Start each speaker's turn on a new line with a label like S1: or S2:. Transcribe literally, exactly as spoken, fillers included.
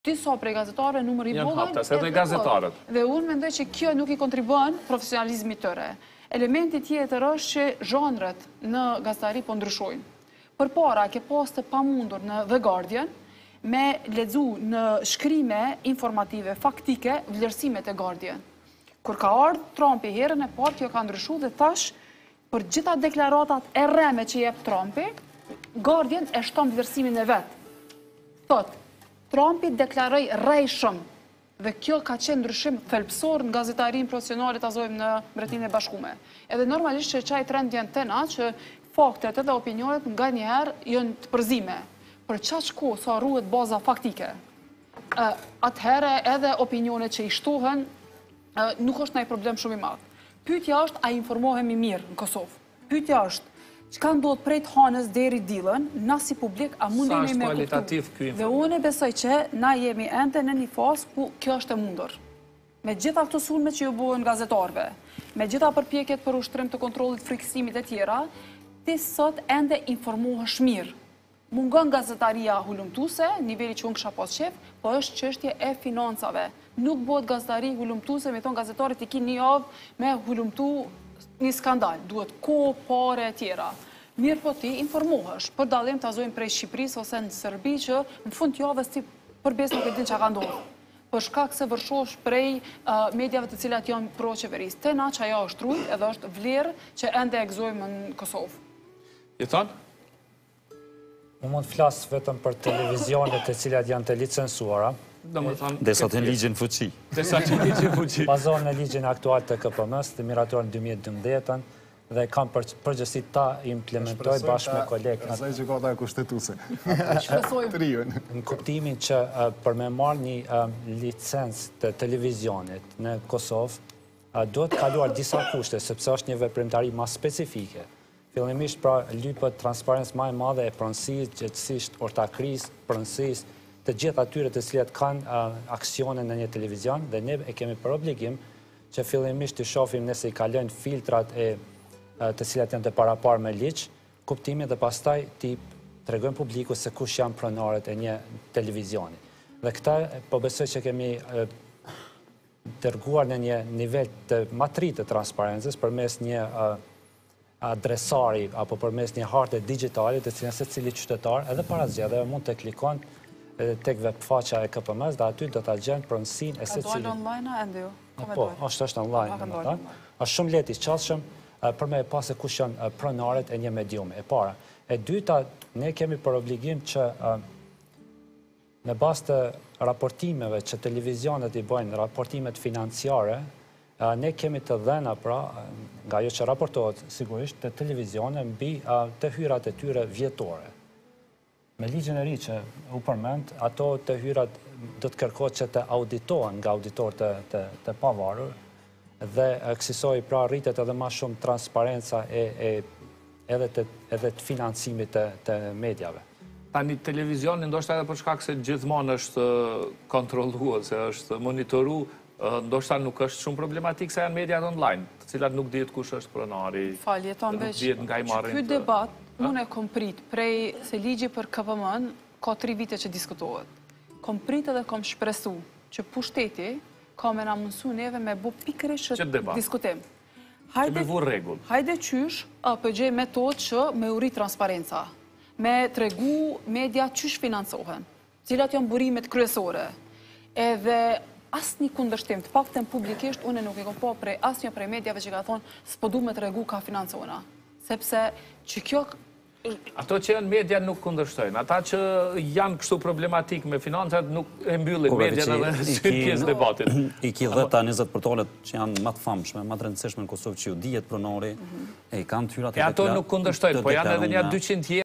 S1: disa prej gazetarëve numër i
S2: Janë
S1: vogël.
S2: hapta, se edhe gazetarët.
S1: Dhe unë mendoj që kjo nuk i kontribuan profesionalizmit tëre. Elementi tjetër është që zhanret në gazetari po ndryshojnë. Përpara ke pas të pamundur në The Guardian me lexu në shkrime informative faktike vlerësimet e Guardian. Kur ka ardhur Trumpi herën e parë, kjo ka ndryshuar dhe tash për gjitha deklaratat e rreme që jep Trumpi, Guardian e shton vlerësimin e vet. Thot, Trumpi deklaroi rrejshëm dhe kjo ka qenë ndryshim thelbësor në gazetarin profesionale ta zojmë në Mbretërinë e Bashkuar. Edhe normalisht që çaj trend janë tena që faktet edhe opinionet nga njëherë janë të përzime. Për çaq kohë sa rruhet baza faktike. Atëherë edhe opinionet që i shtohen nuk është ndonjë problem shumë i madh. Pyetja është, a informohemi mirë në Kosovë? Pyetja është, çka ndodh prej të hanës deri dilën, na si publik a mundemi me kuptu? Dhe unë besoj që na jemi ende në një fazë ku kjo është e mundur. Me gjitha këto sulme që ju bëhen gazetarëve, me gjitha përpjekjet për ushtrim të kontrollit frikësimit e tjera, ti sot ende informohesh mirë. Mungon gazetaria hulumtuse, niveli që unë kisha pas shef, po është çështje e financave. Nuk bëhet gazetari hulumtuse, me thonë gazetarit i ki një javë me hulumtu një skandal. Duhet kohë, pare e tjera. Mirë po ti informohesh, për dallim të azojmë prej Shqipërisë ose në Serbi që në fund të javës ti përbes nuk e din që ka ndodhur. Për shkak se vërshosh prej mediave të cilat janë pro qeverisë. Te na që ajo është rujt edhe është vlerë që ende e gëzojmë në Kosovë.
S2: Jeton?
S3: Unë mund të flasë vetëm për televizionet të cilat janë të licencuara.
S4: Desa të ligjin fuqi.
S2: Desa të ligjin fuqi.
S3: Bazohen në ligjin aktual të K P M-s, të miratuar në dy mijë e dymbëdhjetë dhe kam përgjithësi ta implementoj bashkë me kolegë.
S5: Asaj që kota e kushtetuse.
S3: Në kuptimin që për me marrë një licencë të televizionit në Kosovë, duhet kaluar disa kushte, sepse është një veprimtari ma specifike. Fillimisht pra lypët transparencë ma e madhe e pronësisë, gjithësisht ortakrisë, pronësisë, të gjithë atyre të cilat kanë aksione në një televizion, dhe ne e kemi për obligim që fillimisht të shofim nëse i kalojnë filtrat e të cilat janë të paraparë me ligj, kuptimin dhe pastaj të tregojmë publiku se kush janë pronarët e një televizioni. Dhe këta po besoj që kemi dërguar në një nivel të matrit të transparencës përmes një adresari apo përmes një harte digitale të cilën secili qytetar edhe para zgjedhjeve mund të klikon tek webfaqja e K P M-s dhe aty do ta gjen pronësinë e secilit.
S1: A do online a ende ju?
S3: Po, është është online, domethënë. Është shumë lehtë i çastshëm për me pas se kush janë pronarët e një mediumi. E para. E dyta, ne kemi për obligim që në bazë të raportimeve që televizionet i bëjnë, raportimet financiare, ne kemi të dhëna pra, nga ajo që raportohet sigurisht, të televizionet mbi të hyrat e tyre vjetore. Me ligjin e ri që u përmend, ato të hyrat do të kërkohet që të auditohen nga auditor të pavarur, dhe kësaj pra rritet edhe ma shumë transparenca edhe të financimit të medjave.
S2: Tani televizioni ndoshta edhe për shkak se gjithmonë është kontrolluar, se është monitoru, ndoshta nuk është shumë problematik se janë mediat online, të cilat nuk dihet kush është pronari.
S1: Falje, ta mbeq, ky debat unë e kom prit prej se ligji për K P M-n ka tri vite që diskutohet. Kom prit edhe kom shpresu që pushteti ka me na mundësu neve me bu pikërisht diskutim.
S2: Hajde vu rregull.
S1: Hajde qysh përgjej metodë që me uri transparenca, me tregu media qysh financohen, cilat janë burimet kryesore. Edhe asnjë kundërshtim, të paktën publikisht unë nuk e kam pa prej asnjë prej mediave që ka thonë s'po du me tregu ka financona, sepse që kjo
S2: ato që janë media nuk kundërshtojnë. Ata që janë kështu problematik me financat nuk e mbyllin median edhe si pjesë debatit.
S4: I ki dhjetë njëzet portalet që janë më të famshme, më të rëndësishme në Kosovë që ju dihet pronari, e i kanë tyrat e
S2: ato nuk kundërshtojnë, po janë edhe një dyqind